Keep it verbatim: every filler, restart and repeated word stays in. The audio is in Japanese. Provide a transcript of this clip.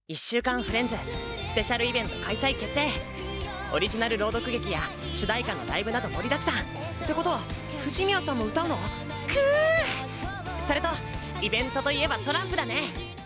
いっしゅうかんフレンズスペシャルイベント開催決定。オリジナル朗読劇や主題歌のライブなど盛りだくさんってことは藤宮さんも歌うの？くー。それとイベントといえばトランプだね。